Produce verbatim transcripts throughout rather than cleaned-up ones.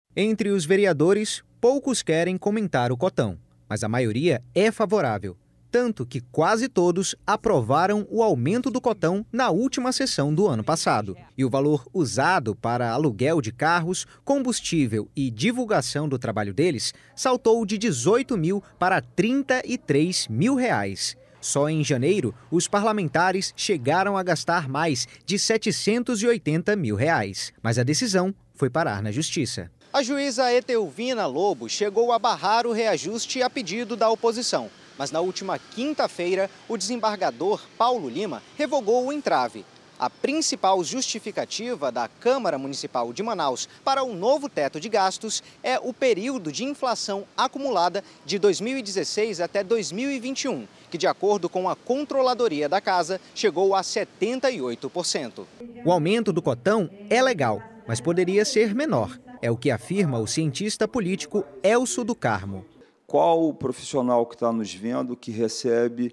Entre os vereadores, poucos querem comentar o cotão, mas a maioria é favorável. Tanto que quase todos aprovaram o aumento do cotão na última sessão do ano passado. E o valor usado para aluguel de carros, combustível e divulgação do trabalho deles saltou de dezoito mil para trinta e três mil reais. Só em janeiro, os parlamentares chegaram a gastar mais de setecentos e oitenta mil reais. Mas a decisão foi parar na Justiça. A juíza Etelvina Lobo chegou a barrar o reajuste a pedido da oposição. Mas na última quinta-feira, o desembargador Paulo Lima revogou o entrave. A principal justificativa da Câmara Municipal de Manaus para um novo teto de gastos é o período de inflação acumulada de dois mil e dezesseis até dois mil e vinte e um, que, de acordo com a Controladoria da Casa, chegou a setenta e oito por cento. O aumento do cotão é legal, mas poderia ser menor. É o que afirma o cientista político Elcio do Carmo. Qual o profissional que está nos vendo que recebe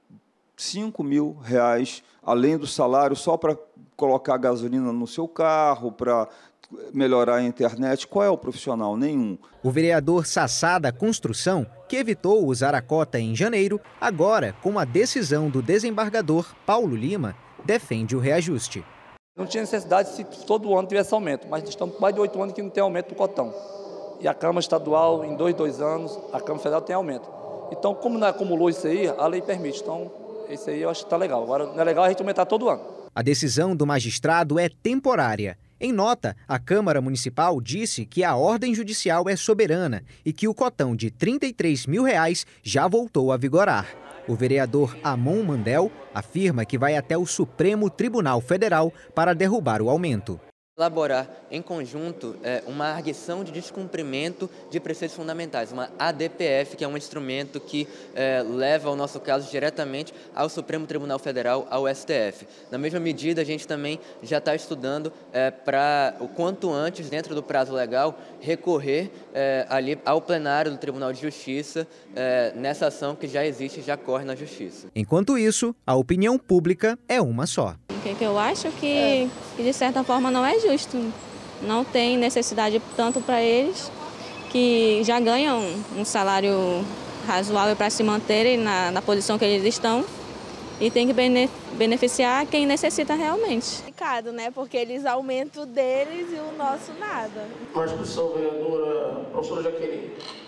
cinco mil reais, além do salário, só para colocar gasolina no seu carro, para melhorar a internet? Qual é o profissional? Nenhum. O vereador Sassá da Construção, que evitou usar a cota em janeiro, agora, com a decisão do desembargador Paulo Lima, defende o reajuste. Não tinha necessidade se todo ano tivesse aumento, mas estamos mais de oito anos que não tem aumento do cotão. E a Câmara Estadual, em dois, dois anos, a Câmara Federal tem aumento. Então, como não acumulou isso aí, a lei permite. Então, isso aí eu acho que está legal. Agora, não é legal a gente aumentar todo ano. A decisão do magistrado é temporária. Em nota, a Câmara Municipal disse que a ordem judicial é soberana e que o cotão de trinta e três mil reais já voltou a vigorar. O vereador Amon Mandel afirma que vai até o Supremo Tribunal Federal para derrubar o aumento. Elaborar em conjunto é, uma arguição de descumprimento de preceitos fundamentais, uma A D P F, que é um instrumento que é, leva o nosso caso diretamente ao Supremo Tribunal Federal, ao S T F. Na mesma medida, a gente também já está estudando é, para, o quanto antes, dentro do prazo legal, recorrer é, ali ao plenário do Tribunal de Justiça é, nessa ação que já existe e já corre na Justiça. Enquanto isso, a opinião pública é uma só. Que eu acho que, é. que, de certa forma, não é justo. Não tem necessidade tanto para eles, que já ganham um salário razoável para se manterem na, na posição que eles estão, e tem que beneficiar quem necessita realmente. Complicado, né? Porque eles aumentam deles e o nosso nada. Uma discussão, vereadora, professora Jaqueline.